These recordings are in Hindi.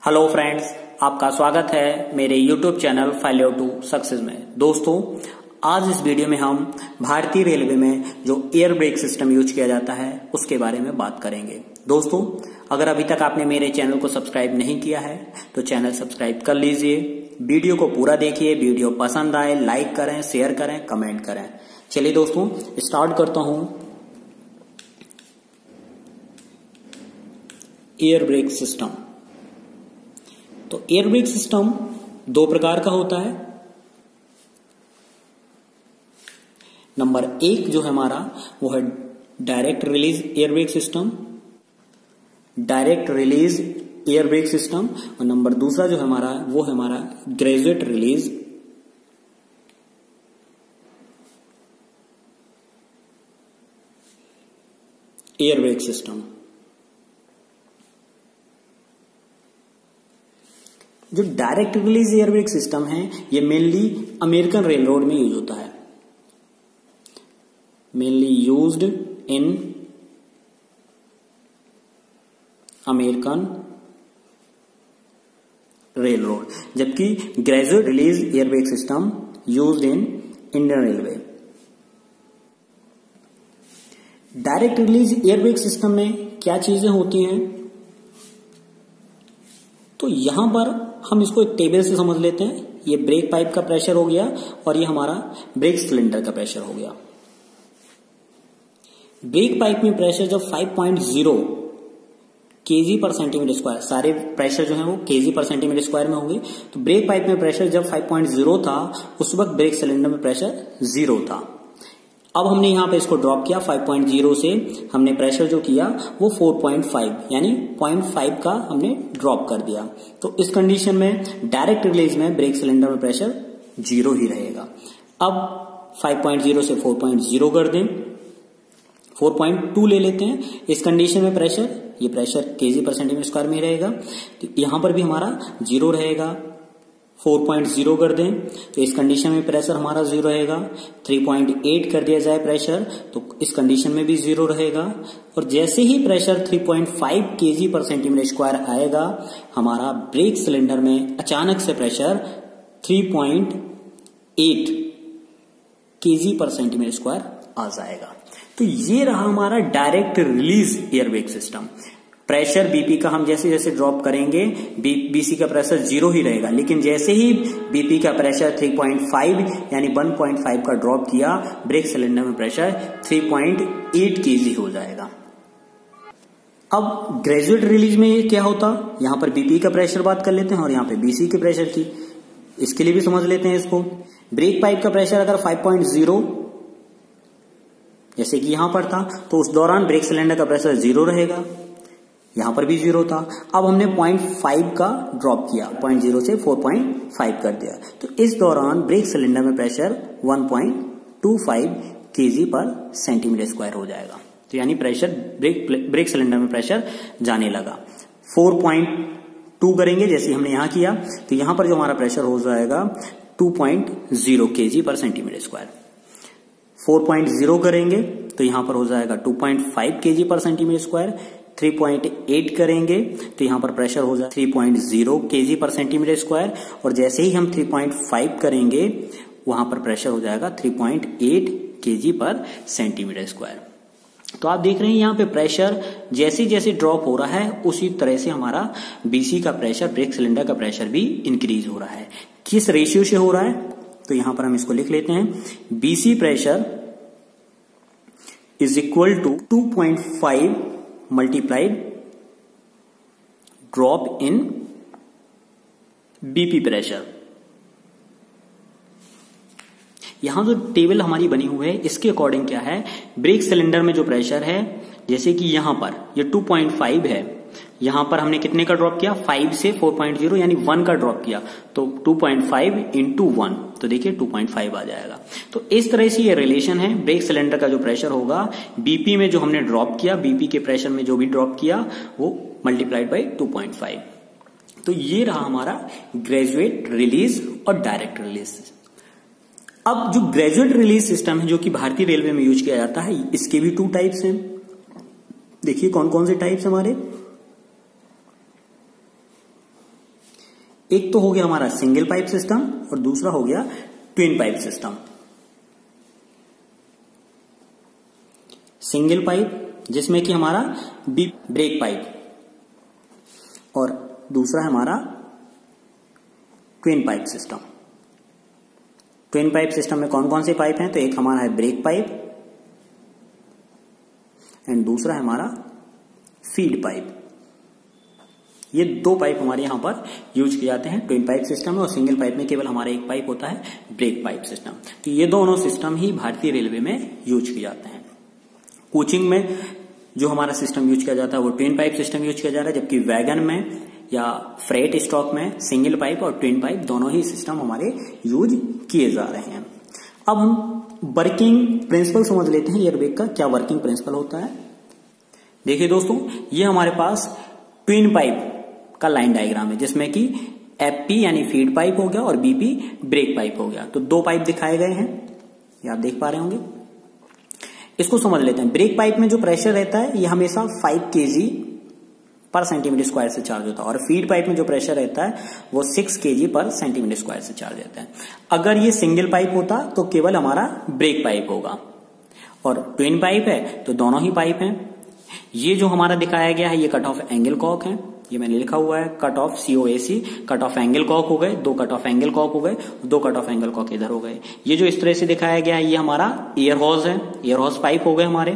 हेलो फ्रेंड्स, आपका स्वागत है मेरे YouTube channel failure to success में। दोस्तों, आज इस वीडियो में हम भारतीय रेलवे में जो एयर ब्रेक सिस्टम यूज किया जाता है उसके बारे में बात करेंगे। दोस्तों, अगर अभी तक आपने मेरे चैनल को सब्सक्राइब नहीं किया है तो चैनल सब्सक्राइब कर लीजिए। वीडियो को पूरा देखिए, वीडियो पसंद आए लाइक करें, शेयर करें, कमेंट करें। चलिए दोस्तों, स्टार्ट करता हूं। Air brake system. तो एयर ब्रेक सिस्टम दो प्रकार का होता है। नंबर एक जो है हमारा वो है direct release air brake system, direct release air brake system. और नंबर दूसरा जो है हमारा वो है हमारा graduate release air brake system. जो direct release air brake system है ये मेनली अमेरिकन रेल रोड में यूज होता है, mainly used in American railroad, जबकि graduate release air brake system used in Indian railway. Direct release air brake system में क्या चीजें होती हैं, तो यहां पर हम इसको एक टेबल से समझ लेते हैं। ये ब्रेक पाइप का प्रेशर हो गया और ये हमारा ब्रेक सिलेंडर का प्रेशर हो गया। ब्रेक पाइप में प्रेशर जब 5.0 केजी पर सेंटीमीटर स्क्वायर, सारे प्रेशर जो है वो केजी पर सेंटीमीटर स्क्वायर में होंगे, तो ब्रेक पाइप में प्रेशर जब 5.0 था उस वक्त ब्रेक सिलेंडर में प्रेशर 0 था। अब हमने यहां पे इसको ड्रॉप किया 5.0 से, हमने प्रेशर जो किया वो 4.5 यानी 0.5 का हमने ड्रॉप कर दिया। तो इस कंडीशन में डायरेक्ट रिलीज में ब्रेक सिलेंडर में प्रेशर 0 ही रहेगा। अब 5.0 से 4.0 कर दें, 4.2 ले लेते हैं। इस कंडीशन में प्रेशर, ये pressure KG per centimetre square में ही रहेगा, तो यहां पर भी हमारा 0 रहेगा। 4.0 कर दें तो इस कंडीशन में प्रेशर हमारा 0 रहेगा। 3.8 कर दिया जाए प्रेशर तो इस कंडीशन में भी 0 रहेगा। और जैसे ही pressure 3.5 KG per centimetre square आएगा, हमारा ब्रेक सिलेंडर में अचानक से pressure 3.8 KG per centimetre square आ जाएगा। तो ये रहा हमारा direct release air brake system. Pressure BP का हम जैसे जैसे ड्रॉप करेंगे बीसी का प्रेशर 0 ही रहेगा, लेकिन जैसे ही बीपी का प्रेशर 3.5 यानी 1.5 का ड्रॉप किया, ब्रेक सिलेंडर में प्रेशर 3.8 केजी हो जाएगा। अब ग्रेजुएट रिलीज में क्या होता, यहां पर बीपी का प्रेशर बात कर लेते हैं और यहां पे बीसी के प्रेशर की, इसके लिए भी समझ लेते हैं इसको। ब्रेक पाइप का प्रेशर अगर 5.0 जैसे कि यहां पर था तो उस दौरान ब्रेक सिलेंडर का प्रेशर 0 रहेगा, यहां पर भी 0 था। अब हमने 0.5 का ड्रॉप किया, 0.0 से 4.5 कर दिया, तो इस दौरान ब्रेक सिलेंडर में pressure 1.25 KG per centimetre square हो जाएगा। तो यानी प्रेशर ब्रेक सिलेंडर में प्रेशर जाने लगा। 4.2 करेंगे जैसे हमने यहां किया, तो यहां पर जो हमारा प्रेशर हो जाएगा 2.0 केजी पर सेंटीमीटर स्क्वायर। 4.0 करेंगे तो यहां पर हो जाएगा 2.5 केजी पर सेंटीमीटर स्क्वायर। 3.8 करेंगे तो यहां पर प्रेशर हो जाएगा 3.0 केजी पर सेंटीमीटर स्क्वायर। और जैसे ही हम 3.5 करेंगे वहां पर प्रेशर हो जाएगा 3.8 केजी पर सेंटीमीटर स्क्वायर। तो आप देख रहे हैं यहां पे प्रेशर जैसे जैसे ड्रॉप हो रहा है उसी तरह से हमारा बीसी का प्रेशर, ब्रेक सिलेंडर का प्रेशर भी इंक्रीज हो रहा है। किस रेशियो से हो रहा है, तो यहां पर हम इसको लिख लेते हैं, BC pressure is equal to 2.5 multiplied drop in BP pressure. यहां जो टेबल हमारी बनी हुई है इसके अकॉर्डिंग क्या है, ब्रेक सिलेंडर में जो प्रेशर है, जैसे कि यहां पर ये 2.5 है, यहां पर हमने कितने का ड्रॉप किया, 5 से 4.0 यानी 1 का ड्रॉप किया, तो 2.5 इंटू 1, तो देखिए 2.5 आ जाएगा। तो इस तरह से ये रिलेशन है। ब्रेक सिलेंडर का जो प्रेशर होगा बीपी में जो हमने ड्रॉप किया, बीपी के प्रेशर में जो भी ड्रॉप किया वो मल्टीप्लाइड बाई 2.5। तो ये रहा हमारा ग्रेजुएट रिलीज और डायरेक्ट रिलीज। अब जो ग्रेजुएट रिलीज सिस्टम है जो कि भारतीय रेलवे में यूज किया जाता है, इसके भी 2 टाइप्स हैं। देखिए कौन कौन से टाइप्स हमारे, एक तो हो गया हमारा सिंगल पाइप सिस्टम और दूसरा हो गया twin pipe system. Single pipe जिसमें कि हमारा ब्रेक पाइप और दूसरा हमारा twin pipe system. Twin pipe system में कौन कौन से पाइप हैं? तो एक हमारा है ब्रेक पाइप एंड दूसरा है हमारा फीड पाइप। ये दो पाइप हमारे यहां पर यूज किए जाते हैं ट्विन पाइप सिस्टम में, और सिंगल पाइप में केवल हमारा एक पाइप होता है ब्रेक पाइप सिस्टम। तो ये दोनों सिस्टम ही भारतीय रेलवे में यूज किए जाते हैं। कोचिंग में जो हमारा सिस्टम यूज किया जाता है वो ट्विन पाइप सिस्टम यूज किया जा रहा है, जबकि वैगन में या फ्रेट स्टॉक में सिंगल पाइप और ट्विन पाइप दोनों ही सिस्टम हमारे यूज किए जा रहे हैं। अब हम वर्किंग प्रिंसिपल समझ लेते हैं एयरबैग का क्या वर्किंग प्रिंसिपल होता है। देखिए दोस्तों, ये हमारे पास ट्विन पाइप का लाइन डायग्राम है जिसमें कि एफपी यानी फीड पाइप हो गया और बीपी ब्रेक पाइप हो गया। तो दो पाइप दिखाए गए हैं, ये आप देख पा रहे होंगे। इसको समझ लेते हैं। ब्रेक पाइप में जो प्रेशर रहता है ये हमेशा 5 kg पर सेंटीमीटर स्क्वायर से चार्ज होता है, और फीड पाइप में जो प्रेशर रहता है वो 6 kg पर सेंटीमीटर स्क्वायर से चार्ज रहता है। अगर ये सिंगल पाइप होता तो केवल हमारा ब्रेक पाइप होगा, और ट्विन पाइप है तो दोनों ही पाइप हैं। ये जो हमारा दिखाया गया है ये कट ऑफ एंगल कॉक है, ये मैंने लिखा हुआ है cut off COAC। Cut off angle cock हो गए, 2 कट ऑफ एंगल कॉक हो गए, 2 कट ऑफ एंगल कॉक इधर हो गए। ये जो इस तरह से दिखाया गया है ये हमारा एयर हॉज है, एयर हॉज पाइप हो गए हमारे।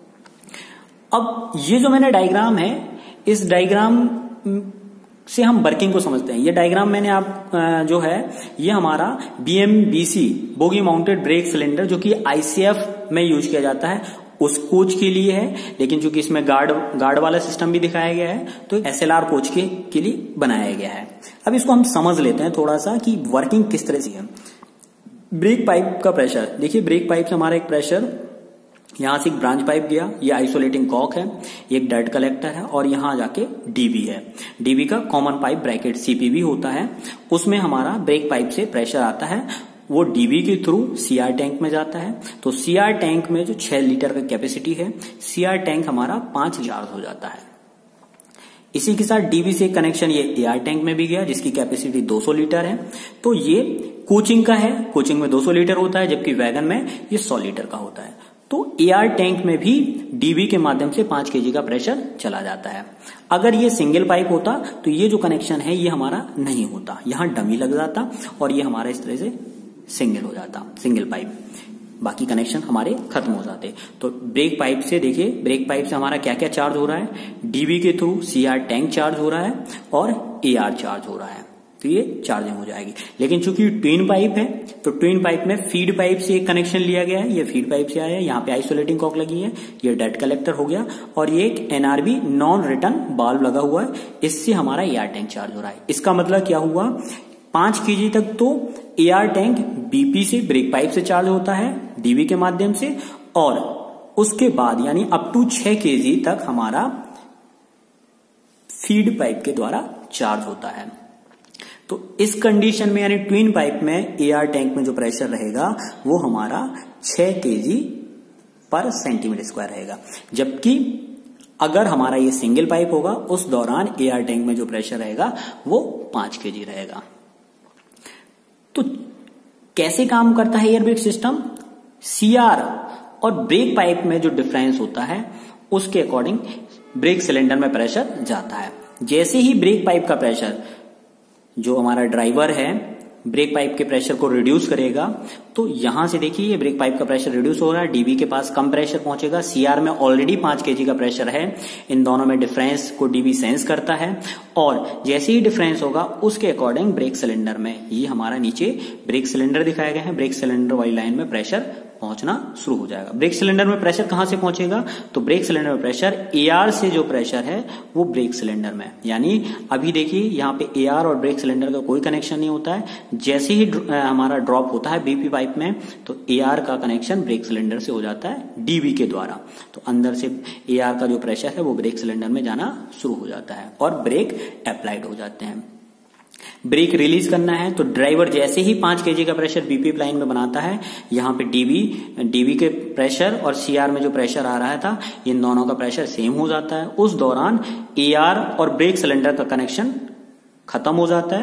अब ये जो मैंने डायग्राम है, इस डायग्राम से हम वर्किंग को समझते हैं। ये डायग्राम मैंने आप जो है ये हमारा BMBC bogie mounted brake cylinder जो कि ICF में यूज किया जाता है उस कोच के लिए है, लेकिन चूंकि इसमें गार्ड वाला सिस्टम भी दिखाया गया है तो SLR कोच के लिए बनाया गया है। अब इसको हम समझ लेते हैं थोड़ा सा कि वर्किंग किस तरह से है। ब्रेक पाइप का प्रेशर देखिए, ब्रेक पाइप से हमारा एक प्रेशर यहां से एक ब्रांच पाइप गया, ये आइसोलेटिंग कॉक है, एक डर्ट कलेक्टर है और यहां जाके डीबी है। डीबी का कॉमन पाइप ब्रैकेट CPB होता है, उसमें हमारा ब्रेक पाइप से प्रेशर आता है, वो डीबी के थ्रू CR टैंक में जाता है। तो CR टैंक में जो 6 लीटर का कैपेसिटी है, CR टैंक हमारा 5 चार्ज हो जाता है। इसी के साथ डीबी से कनेक्शन ये AR टैंक में भी गया जिसकी कैपेसिटी 200 लीटर है। तो ये कोचिंग का है, कोचिंग में 200 लीटर होता है, जबकि वैगन में ये 100 लीटर का होता है। तो AR टैंक में भी डीबी के माध्यम से 5 kg का प्रेशर चला जाता है। अगर ये सिंगल पाइप होता तो ये जो कनेक्शन है ये हमारा नहीं होता, यहां डमी लग जाता और ये हमारा इस तरह से सिंगल हो जाता, सिंगल पाइप, बाकी कनेक्शन हमारे खत्म हो जाते। तो ब्रेक पाइप से देखिए, ब्रेक पाइप से हमारा क्या क्या चार्ज हो रहा है, डीबी के थ्रू CR टैंक चार्ज हो रहा है और AR चार्ज हो रहा है, तो ये चार्जिंग हो जाएगी। लेकिन चूंकि ट्विन पाइप है तो ट्विन पाइप में फीड पाइप से एक कनेक्शन लिया गया है, ये फीड पाइप से आया है, यहाँ पे आइसोलेटिंग कॉक लगी है, ये डर्ट कलेक्टर हो गया और ये एक NRB नॉन रिटर्न बाल्व लगा हुआ है, इससे हमारा AR टैंक चार्ज हो रहा है। इसका मतलब क्या हुआ, 5 kg तक तो AR टैंक BP से ब्रेक पाइप से चार्ज होता है डीबी के माध्यम से, और उसके बाद यानी अप टू 6 kg तक हमारा फीड पाइप के द्वारा चार्ज होता है। तो इस कंडीशन में यानी ट्विन पाइप में AR टैंक में जो प्रेशर रहेगा वो हमारा 6 kg पर सेंटीमीटर स्क्वायर रहेगा, जबकि अगर हमारा ये सिंगल पाइप होगा उस दौरान AR टैंक में जो प्रेशर रहेगा वो 5 kg रहेगा। तो कैसे काम करता है एयरबैग सिस्टम, CR और ब्रेक पाइप में जो डिफरेंस होता है उसके अकॉर्डिंग ब्रेक सिलेंडर में प्रेशर जाता है। जैसे ही ब्रेक पाइप का प्रेशर जो हमारा ड्राइवर है ब्रेक पाइप के प्रेशर को रिड्यूस करेगा, तो यहां से देखिए ये ब्रेक पाइप का प्रेशर रिड्यूस हो रहा है, डीबी के पास कम प्रेशर पहुंचेगा, CR में ऑलरेडी 5 kg का प्रेशर है, इन दोनों में डिफरेंस को डीबी सेंस करता है और जैसे ही डिफरेंस होगा उसके अकॉर्डिंग ब्रेक सिलेंडर में, ये हमारा नीचे ब्रेक सिलेंडर दिखाया गया है, ब्रेक सिलेंडर वाली लाइन में प्रेशर पहुंचना शुरू हो जाएगा। ब्रेक सिलेंडर में प्रेशर कहां से पहुंचेगा, तो ब्रेक सिलेंडर में प्रेशर AR से जो प्रेशर है वो ब्रेक सिलेंडर में, यानी अभी देखिए यहाँ पे AR और ब्रेक सिलेंडर का कोई कनेक्शन नहीं होता है। जैसे ही हमारा ड्रॉप होता है BP पाइप में तो AR का कनेक्शन ब्रेक सिलेंडर से हो जाता है DB के द्वारा, तो अंदर से AR का जो प्रेशर है वो ब्रेक सिलेंडर में जाना शुरू हो जाता है और ब्रेक अप्लाइड हो जाते हैं। ब्रेक रिलीज करना है तो ड्राइवर जैसे ही 5 kg का प्रेशर BP लाइन में बनाता है, यहाँ पे डीबी के प्रेशर और CR में जो प्रेशर आ रहा था इन दोनों का प्रेशर सेम हो जाता है। उस दौरान AR और ब्रेक सिलेंडर का कनेक्शन खत्म हो जाता है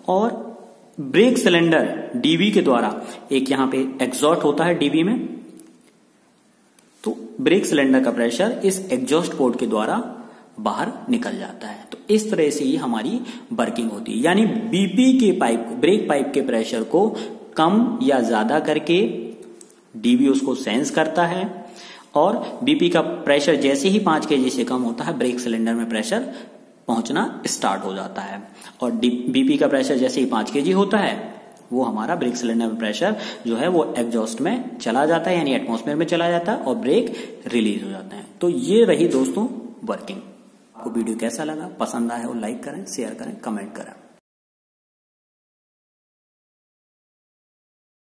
और ब्रेक सिलेंडर डीबी के द्वारा एक यहां पे एग्जॉस्ट होता है डीबी में, तो ब्रेक सिलेंडर का प्रेशर इस एग्जॉस्ट पोर्ट के द्वारा बाहर निकल जाता है। तो इस तरह से ही हमारी वर्किंग होती है, यानी बीपी के पाइप, ब्रेक पाइप के प्रेशर को कम या ज्यादा करके डीबी उसको सेंस करता है, और बीपी का प्रेशर जैसे ही 5 kg से कम होता है ब्रेक सिलेंडर में प्रेशर पहुंचना स्टार्ट हो जाता है, और बीपी का प्रेशर जैसे ही 5 kg होता है वो हमारा ब्रेक सिलेंडर में प्रेशर जो है वो एग्जॉस्ट में चला जाता है, यानी एटमॉस्फेयर में चला जाता है, और ब्रेक रिलीज हो जाता है। तो ये रही दोस्तों वर्किंग। आपको वीडियो कैसा लगा, पसंद आया हो लाइक करें, शेयर करें, कमेंट करें।